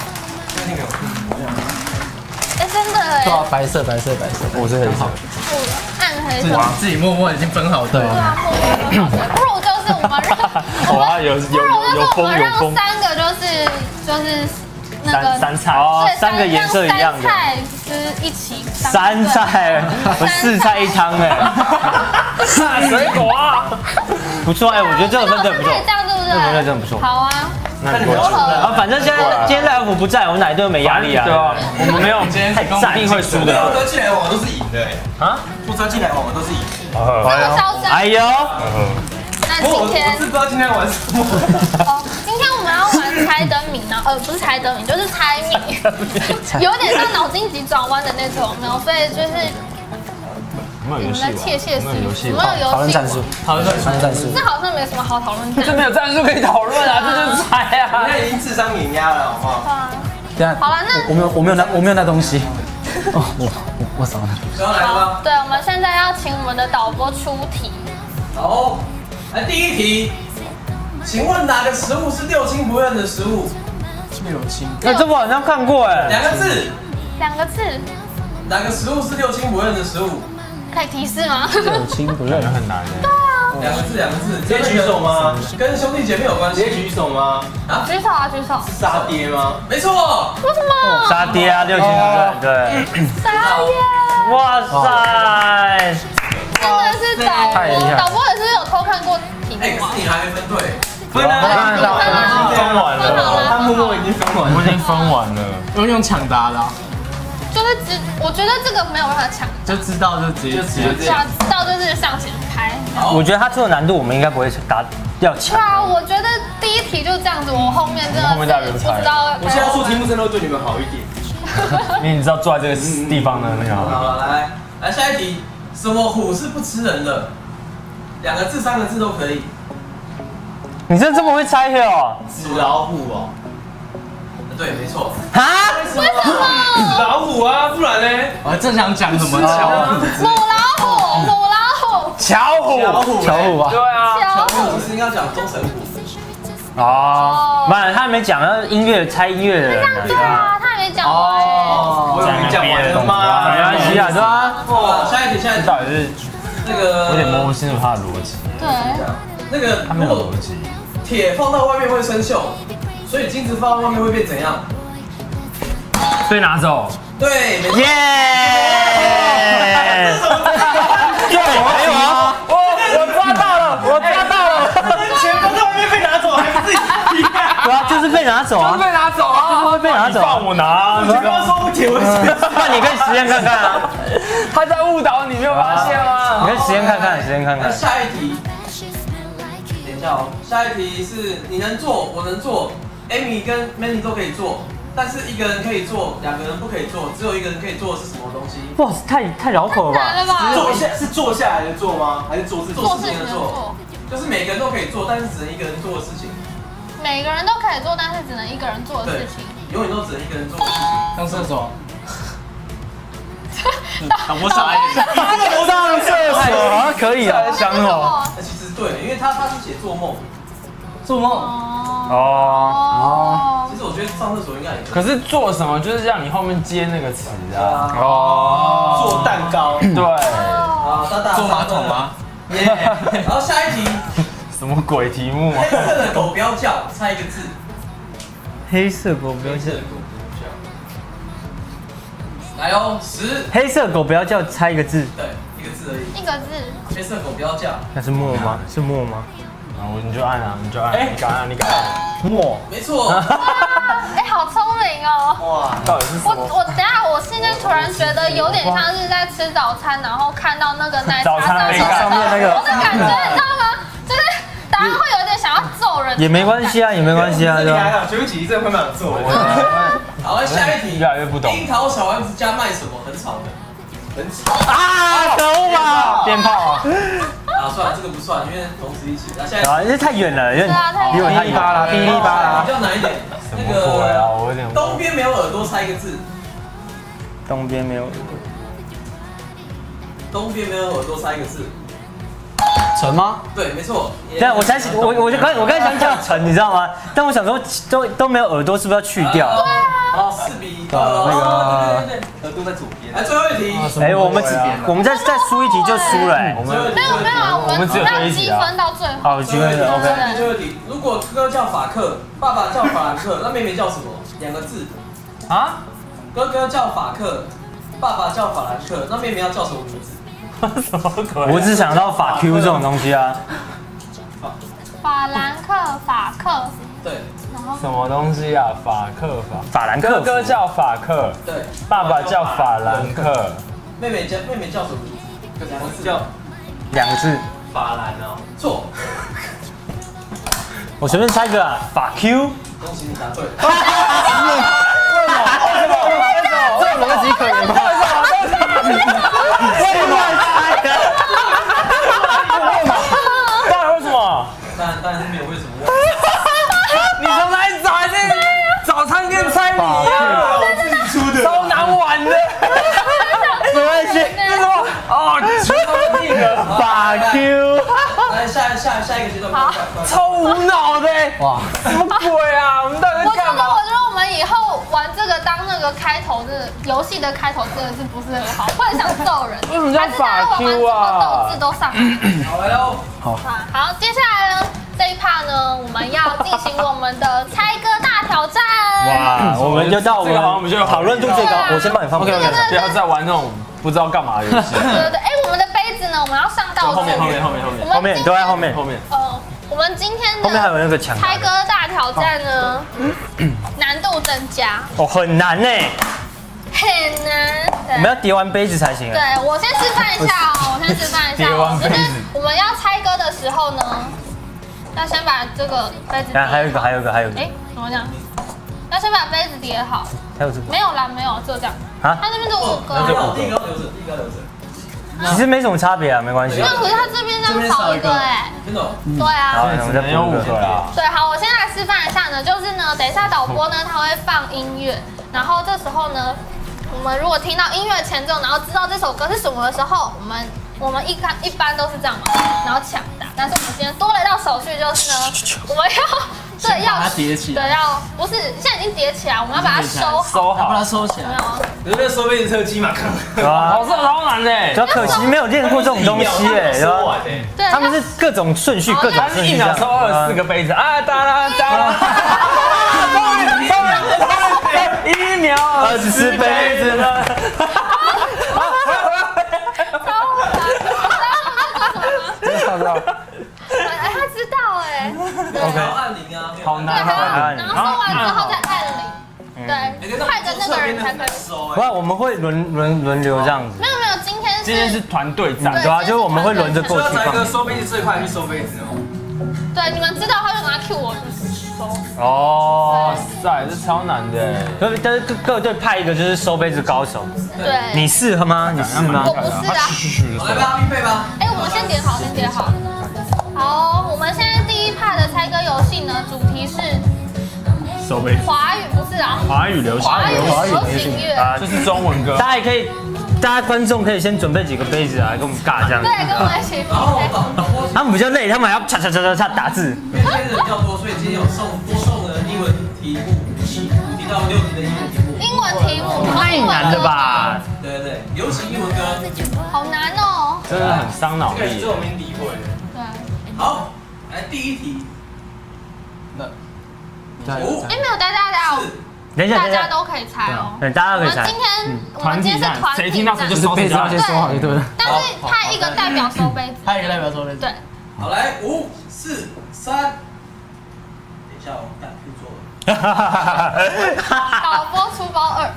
哎，真的哎。 对啊，白色白色白色。 我是黑色。 暗黑色。 哇，自己默默已经分好队对了。 啊，默默分好队。不如就是我们让， 哇，有有不如就是我们让有风。 三个就是就是那个三三菜哦，三个颜色一样的。 三菜就是一起。 三菜，我四菜一汤哎。 水果啊， 不错哎，我觉得这个分队不错。 这样对不对？ 这个分队真的不错。 好啊。 那你过去。啊，反正现在今天赖尔福不在，我哪一队都没压力啊。 对啊，我们没有，今天一定会输的。 我得进来往都是赢的啊， 不知道进来往都是赢。 这么嚣张。 哎呦。 那今天。 我是不知道今天玩什么。 哦，今天我们要玩猜灯谜呢，呃，不是猜灯谜，就是猜谜，有点像脑筋急转弯的那种，没有，所以就是。 我们有游戏玩， 窃窃私语， 我们有游戏我们有游戏。 讨论战术， 讨论战术。 这好像没什么好讨论的。 这没有战术可以讨论啊，这就是猜啊。 现在已经智商碾压了，好不好？ 对啊。 好了，那我没有我没有那我没有那东西。哦，我我我少了。 然后来了吗？ 对，我们现在要请我们的导播出题。 好，来第一题，请问哪个食物是六亲不认的食物？ 六亲。 哎，这我好像看过哎。 两个字。 两个字。 哪个食物是六亲不认的食物？ 可以提示吗？ 六亲不认很难哎。 对啊。 两个字，两个字，直接举手吗？跟兄弟姐妹有关系？直接举手吗？ 啊，举手啊，举手。 杀爹吗？没错。 为什么？ 杀爹啊，六亲不认，对。 傻眼。 哇塞！ 真的是导播，导播也是有偷看过题目哎，可吗是？你还没分对。 分了，分了，分完了， 他默默已经分完了， 我已经分完了。 用用抢答的。 就是只，我觉得这个没有办法抢， 就知道就直接直接对啊，知道就是向前开。 我觉得他出的难度我们应该不会答要抢。 对啊，我觉得第一题就这样子，我后面真的是不知道。 我现在做题目真的会对你们好一点。 因为你知道坐在这个地方的那个。 好，来来下一题，什么虎是不吃人的？两个字、三个字都可以。 你真的这么会猜的哦？ 纸老虎哦。对，没错。 啊？ 为什么？ 纸老虎啊，不然呢？ 我正想讲什么巧虎， 母老虎，母老虎， 巧虎， 巧虎， 巧虎啊。 对啊。 巧虎。 其实应该讲忠臣虎。 哦，不然他还没讲，要音乐猜音乐的人呢。 对啊，他还没讲完。 哦，我以为讲完了吗？ 没关系啊，对吧？ 哇，下一题，下一题， 到底是那个有点摸不清楚他的逻辑。 对。 那个他没有逻辑。 铁放到外面会生锈，所以金子放到外面会变怎样？ 被拿走。 对，没错。 耶！对，没有啊！我我抓到了，我抓到了！ 钱放在外面被拿走，还是自己提啊？ 对啊，就是被拿走啊！ 被拿走啊！ 就是会被拿走啊！ 放我拿！ 你刚刚说不铁会生锈， 那你可以实验看看啊！ 他在误导你，没有发现吗？ 你可以实验看看，实验看看。 下一题，等一下哦，下一题是你能做，我能做 ，Amy 跟 Manny 都可以做，但是一个人可以做，两个人不可以做，只有一个人可以做的是什么东西？ 哇，太太绕口了吧？ 难了吧？ 坐下是坐下来的坐吗？还是做事做事情的事情的做做？，就是每个人都可以做，但是只能一个人做的事情。 每个人都可以做，但是只能一个人做的对事情。， 永远都只能一个人做的事情。 上厕所。 导播傻眼上厕所啊，可以啊，香哦。 那其实对，因为他他是写做梦。 做梦。 哦。 哦。 其实我觉得上厕所应该也可以。 可是做什么就是让你后面接那个词啊。 哦。做蛋糕。 对。 啊，大大坐马桶吗？ 耶。然后下一题， 什么鬼题目啊？ 黑色的狗不要叫，猜一个字。 黑色狗不要叫。 来哦，十。 黑色狗不要叫，猜一个字。 对，一个字而已。 一个字。 黑色狗不要叫。 那是墨吗？是墨吗？ 然后你就按啊，你就按，你敢按，你敢按。 墨。 没错。 哎，好聪明哦！ 哇，到底是什我么？ 我等下，我现在突然觉得有点像是在吃早餐，然后看到那个奶茶上面上面那个， 我的感觉你知道吗？就是答案会有点想要揍人。 也没关系啊，也没关系啊，对吧？ 对不起，这会蛮有作为。好，下一题。 越来越不懂。 樱桃小丸子家卖什么？很吵的。很吵。 啊！可恶啊！鞭炮啊！ 啊，算了，这个不算，因为同时一起。那现在啊，这太远了，有点离我太远啦，噼里啪啦， 比较难一点。 那个我有点。 东边没有耳朵，猜一个字。 东边没有耳朵。 东边没有耳朵，猜一个字。 陈吗？ 对，没错。 对啊，我才我我就刚我刚才想讲陈，你知道吗？但我想说都都没有耳朵，是不是要去掉？ 好，四比二。 那个对对对，耳朵在左边。来，最后一题。 哎，我们我们再再输一题就输了。 我们没有没有啊，我们只要积分到最后。 好，积分 OK。 最后一题，如果哥哥叫法克，爸爸叫法兰克，那妹妹叫什么？两个字。啊？哥哥叫法克，爸爸叫法兰克，那妹妹要叫什么名字？ 什么鬼？ 我只想到法 Q 这种东西啊。 法兰克，法克。 对。 什么东西啊？法克法。 法兰克。 哥哥叫法克。 对。 爸爸叫法兰克。 妹妹叫妹妹叫什么名字？两个字。叫两个字。 法兰哦。错。 我随便猜一个啊，法 Q。 恭喜你答对。 为什么？为什么？为什么？这逻辑可言吗？ 为什么？猜的？ 当然为什么？ 当然当然是没有为什么。 你从哪里找来的？早餐店猜谜啊！ 我自己出的， 超难玩的。 没关系， 这什么？哦，出那个法 Q。 来下下下一个阶段，好， 超无脑的。哇，什么鬼啊？我们到底在干嘛？ 我觉得我们以后玩这个当那个开头，这个游戏的开头真的是不是很好，会想揍人。 为什么叫法 Q 啊？ 斗志都上来。 好来喽。 好。 好，接下来呢？这一趴呢，我们要进行我们的猜歌大挑战。 哇，我们就到我们讨论度最高，我先帮你放。 OK OK， 不要再玩那种不知道干嘛的游戏。 对对对，哎，我们的杯子呢，我们要上道具。 后面后面后面后面后面都在后面。 后面。 呃，我们今天后面还有那个墙。 猜歌大挑战呢，难度增加。 哦，很难呢。 很难。 我们要叠完杯子才行。 对，我先示范一下哦，我先示范一下哦，就是我们要猜歌的时候呢。要先把这个杯子叠好。 还有一个，还有一个，还有一个。 哎，怎么讲？要先把杯子叠好。 还有这个。 没有啦，没有，就这样。啊？他那边是五个。 第一个留着，第一个留着。 其实没什么差别啊，没关系。 那可是他这边这样少一个哎。 真的？ 对啊。 好，我们再补一个啊。 对，好，我先来示范一下呢，就是呢，等一下导播呢他会放音乐，然后这时候呢，我们如果听到音乐前奏，然后知道这首歌是什么的时候，我们。我们一般一般都是这样嘛，然后抢答。但是我们今天多了一道手续，就是呢，我们要对要叠起对要不是现在已经叠起来，我们要把它收收好， 把它收起来。 没有， 有没有收杯子特技嘛？ 好是超难的， 主要可惜没有练过这种东西哎，对吧？ 对， 他们是各种顺序，各种顺序。 一秒收二十四个杯子啊！哒啦哒啦，一秒二十四杯子了。 哎，他知道哎。 OK。按铃啊， 好难啊。然后收完之后再按铃，对，快的那个人才可以收。 不然我们会轮轮轮流这样子。 没有没有，今天今天是团队战， 对啊，就是我们会轮着过去放。 一个收杯子最快去收杯子哦。 对，你们知道他就拿 Q 我就是收。 哦，塞，这超难的。 可但是各各队派一个就是收杯子高手。 对。 你是吗？你是吗？ 我不是啊。 来吧，预备吧。 哎，我们先叠好，先叠好。好，我们现在第一趴的猜歌游戏呢，主题是收杯子。 华语不是啊？ 华语流行。 华语流行乐啊， 这是中文歌。 大家也可以，大家观众可以先准备几个杯子啊，跟我们尬这样。 对，跟我们一起。 他们比较累，他们还要嚓嚓嚓嚓嚓打字。 今天人比较多，所以今天有送多送的英文题目，五题到六题的英文题目。 英文题目太难了吧？ 对对对，流行英文歌。 好难哦。 真的很伤脑力。 这是我们敌会的。 对。 好，来第一题。那五， 哎，没有，大家大家， 等一下， 大家都可以猜哦。 对，大家都可以猜。 我们今天我们今天是团体战， 谁听到谁就收杯子要先收好就对了。 但是他一个代表收杯子， 他一个代表收杯子。 对。 好，来五四三，等一下我看可以做了。 导播出包二。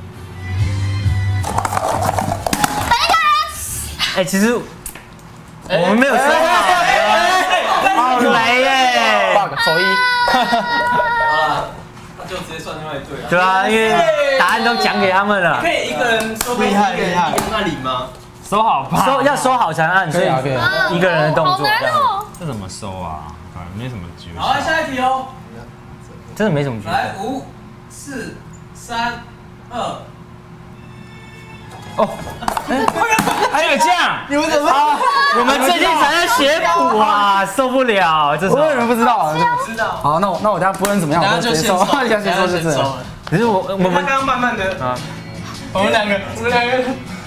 等一个。 哎，其实我们没有说好，好雷耶 ，bug 手一。 好了，那就直接算另外一队了。 对啊，因为答案都讲给他们了。 可以一个人收杯子，一个人一个人按铃吗？ 收好吧， 收要收好才能按，所以一个人的动作。 好难哦。 这怎么收啊？啊，没什么诀窍。 好，下一题哦。 真的没什么诀窍。 来，五、四、三、二。 哦，还有这样？ 你们怎么？ 我们最近才在学谱啊，受不了，这是。 我为什么不知道啊？ 知道。 好，那我那我等下不论怎么样，我就直接收，等下先收就是。 可是我我们他刚刚慢慢的啊， 我们两个，我们两个。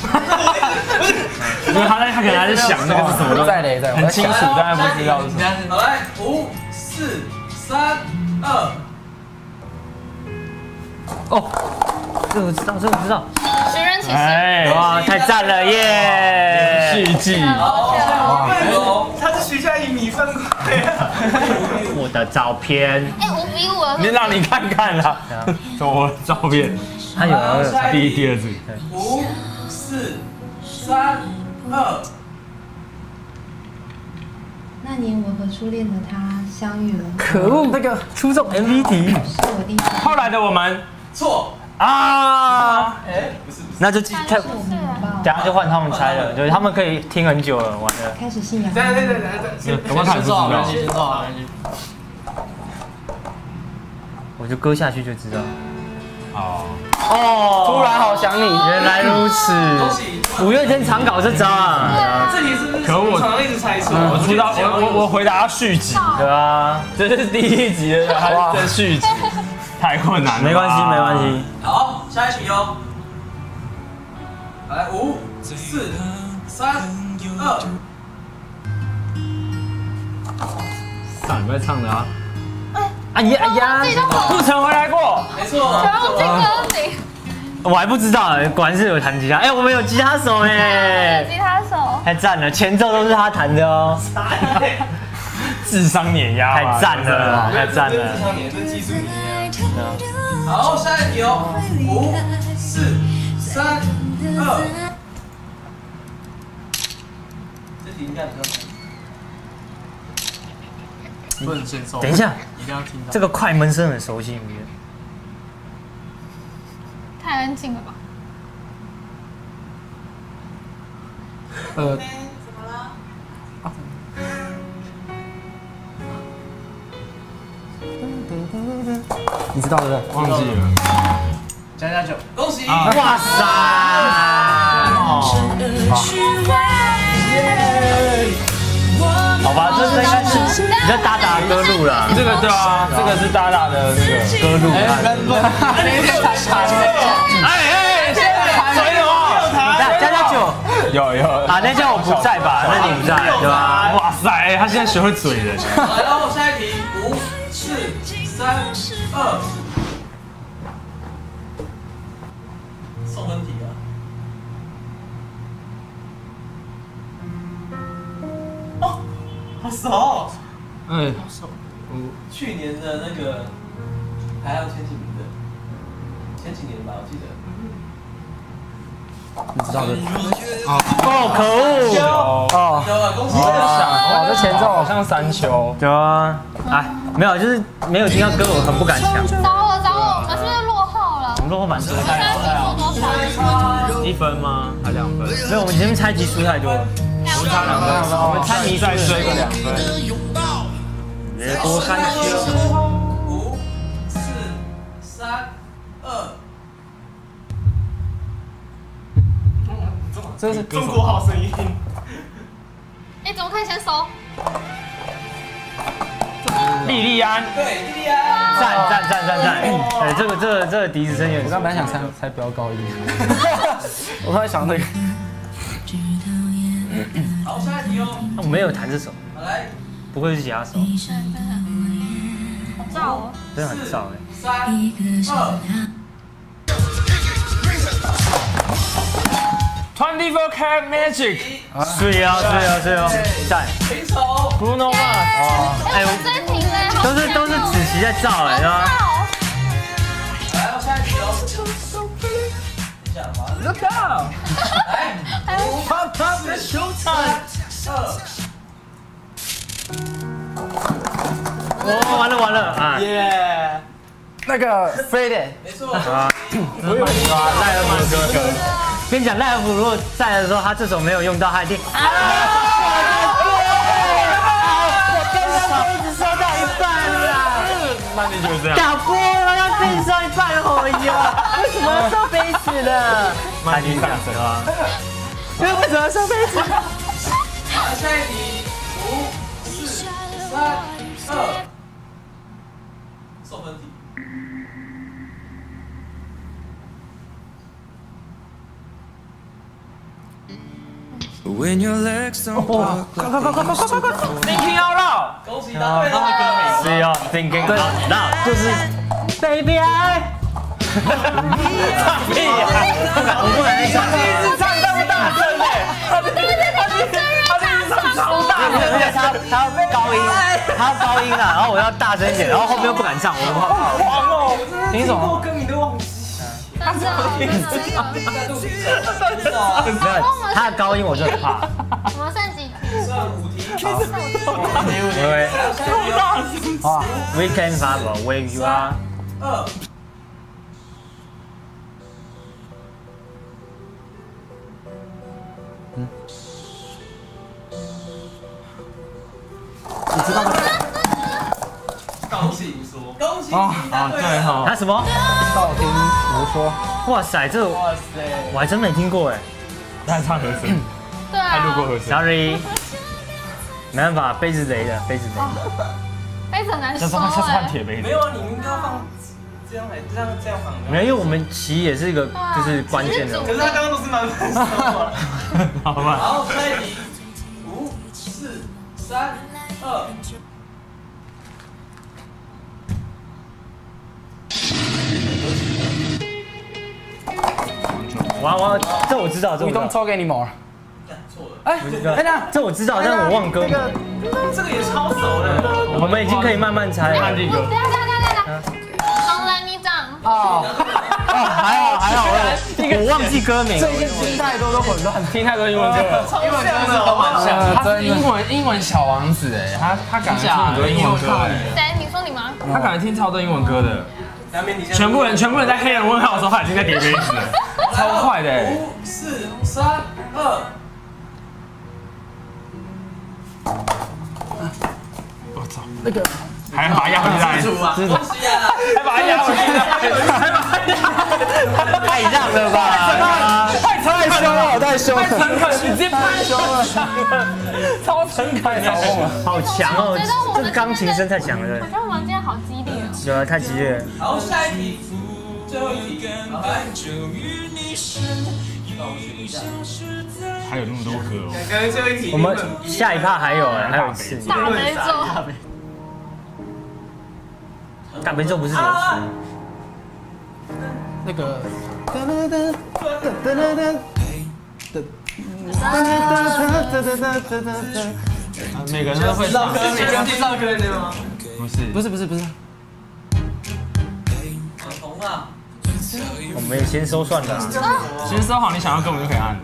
因为他在他可能还在想那个是什么， 在嘞在， 很清楚，但是不知道是什么。 好，来，五、四、三、二。 哦，这个我知道，这个我知道。 寻人启事。 哎， 哇，太赞了耶！ 续记。 好， 他是徐佳莹米饭块。 我的照片。 哎，五比五了。 你让你看看啦，我的照片。 他有那个第一、第二次。 五、四、三、二。 那年我和初恋的他相遇了。 可恶，那个出这种 M V 题。 是我第一次。 后来的我们错啊！ 哎，不是， 那就太， 我们拥抱。 等下就换他们猜了，就是他们可以听很久了，完了。 开始信仰。 对对对对对， 我先做好， 先做好， 我就割下去就知道。 哦哦， 突然好想你， 原来如此。 恭喜。 五月天常搞这招啊！ 这题是不是？ 可我常常一直猜错。 我出道，我我我回答续集， 对啊， 这是第一集的，还是续集，太困难了。 没关系，没关系。 好，下一题哦。来，五、四、三、二。 上礼拜唱的啊。 哎呀哎呀，不曾回来过。 没错。 全部进歌名。 我还不知道哎，果然是有弹吉他。哎，我们有吉他手哎， 吉他手。 太赞了，前奏都是他弹的哦。 智商碾压， 太赞了，太赞了。 智商碾是技术碾压。好，下一题哦。五、四、三、二。这题应该比较难。 不能先收。 等一下， 一定要听到。 这个快门声很熟悉，我觉得。 太安静了吧？ 呃，你知道对不对？ 忘记了。 加加酒， 恭喜！ 哇塞！好吧，这这应该是比较大大的歌路啦。 这个对啊，这个是大大的那个歌路。 哎哎，现在谁什么？ 加加酒。 有有啊，那叫我不在吧？那你不在对吧？ 哇塞，他现在学会嘴了。 来喽，下一题，五、四、三、二。送分题啊！哦，好熟。 哎， 去年的那个排行前几名的，前几年吧，我记得。 你知道的。 哦，可恶！哦， 有啊，恭喜！ 哦，这前奏好像山丘。 有啊，哎，没有，就是没有听到歌，我很不敢抢。 找我找我，我们是不是落后了？ 我们落后蛮多， 现在分数多少？ 一分吗？还两分？ 没有，我们前面猜题输太多了。 两分。 差两分，我们猜题再追个两分。 别多山丘。 五、四、三、二。 这是中国好声音。 哎，怎么可以先收？ 莉莉安， 对，莉莉安。 赞赞赞赞赞！对，这个这个这个笛子声有点。 我刚本来想猜猜比较高一点，我刚才想那个。 好，下一题哦。 我没有弹这首， 好来， 不会是吉他手。 燥哦， 真的很燥哎。 三二。 twenty-four karat magic， 是啊是啊是啊，赞。 平手。 Bruno Mars， 哦， 哎，我追平嘞， 都是都是子琪在造哎，是吧？ 来，我下一题哦。等一下，把 Look out！ 来，五、 Pop pop the showtime！ 二。 哦，完了完了啊！ 耶，那个 Faded， 没错。 啊， 我以为你说赖尔曼哥哥。 跟你讲，赖尔夫如果在的时候，他这首没有用到，他一定。啊！我刚刚杯子收到一半了。 那你就是这样。 打波了，要杯子收一半哦哟！为什么要收杯子呢？ 慢点上升啊！ 因为为什么要收杯子？ 好，下一题，五、四、三、二，送分题。 When your legs don't walk like they used to before. Thinking out loud， 恭喜答对了，歌名。 是要 thinking out loud， 就是 Baby I。 唱屁呀！ 我不敢唱。 他第一次唱那么大声嘞，他第一次他第一次他第一次唱超大声， 他他要高音，他要高音啊，然后我要大声一点，然后后面又不敢唱，我好狂哦！ 听什么？ 歌名都忘记。 他是没有，他的高音我就很怕。 我们剩几题？ 剩五题。 因为哇 ，We can follow where you are。 二。 嗯。 你知道吗？恭喜无说，恭喜你答对了。 他什么？ 道听途说。 哇塞，这哇塞， 我还真没听过哎。 他唱和声， 对啊， 他录过和声。 Sorry， 没办法，杯子雷的，杯子雷的。 杯子很难收下次换下次换哎。 铁杯子。 没有啊，你们应该要放这样来，这样这样放。 没有，因为我们棋也是一个就是关键的。 可是他刚刚都是满分数。 好吧。 好，下一题，五、四、三、二。 哇哇，这我知道，这我 We 知 don't 道。 talk anymore。 错了， 哎，哎那这我知道，但是我忘歌名。 这个也超熟的。 我们已经可以慢慢猜了。 看这个。 等下等下等下等下，重来你讲。 哦哦，还好还好， 我忘记歌名。 最近听太多都混乱， 听太多英文歌了。 英文歌都蛮像。 他是英文英文小王子哎，他他敢听很多英文歌哎。 谁？你说你吗？ 他敢听超多英文歌的。全部人全部人在黑人问号的时候，他已经在叠杯子了，超快的。 五、四、三、二。 我操，那个还把它压回来， 恭喜啊！ 还把它压回来，还把它压， 太让了吧！ 太太凶了，太凶了， 太诚恳，你直接太凶了，超诚恳， 好强哦！这个钢琴声太强了， 我觉得我们今天好激烈哦。 有啊，太激烈了。 好，下一题，最后一题，好来。让我选一下。 还有那么多歌哦。 刚刚最后一题， 我们下一趴还有哎，还有一次。 大悲咒。 大悲咒不是什么那个。 每个人都会唱， 每个人唱歌的吗？ 不是， 不是不是不是。 红啊！ 我们也先收算了。 其实收好，你想要歌我们就可以按。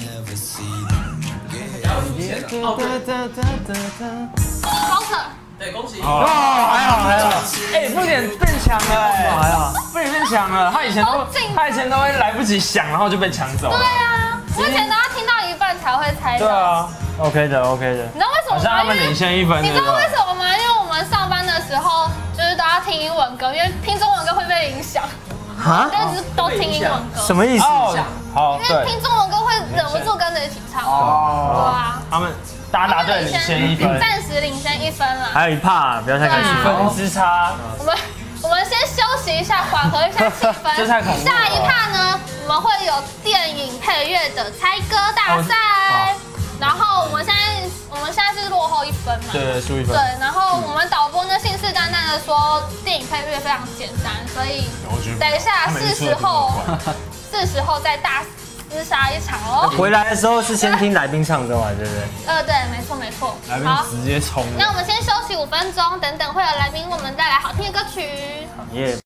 高可。 对，恭喜。 哦，还好还好。哎，不点变强了哎， 还好。 不点变强了，他以前都他以前都会来不及想，然后就被抢走。 对啊，之前都要听到一半才会猜到。 对啊 ，OK 的 OK 的。 你知道为什么吗？ 好像他们领先一分。 你知道为什么吗？因为我们上班的时候就是都要听英文歌，因为听中文歌会被影响。 啊？ 但是都听英文歌。 什么意思？ 好， 因为听中文歌会忍不住跟着一起唱。对啊。 他们大家队领先一分， 暂时领先一分了。 还有一趴，不要太开心。 一分之差。 我们我们先休息一下，缓和一下气氛。 这太恐怖了。 下一趴呢，我们会有电影配乐的猜歌大赛。然后我们现在我们现在是落后一分嘛。 对，输一分。 对，然后我们导播呢信誓旦旦的说电影配乐非常简单，所以等一下是时候是时候再大厮杀一场哦。 回来的时候是先听来宾唱歌嘛，对不对？ 呃，对，没错没错。 来宾直接冲。 那我们先休息五分钟，等等会有来宾为我们带来好听的歌曲。 耶。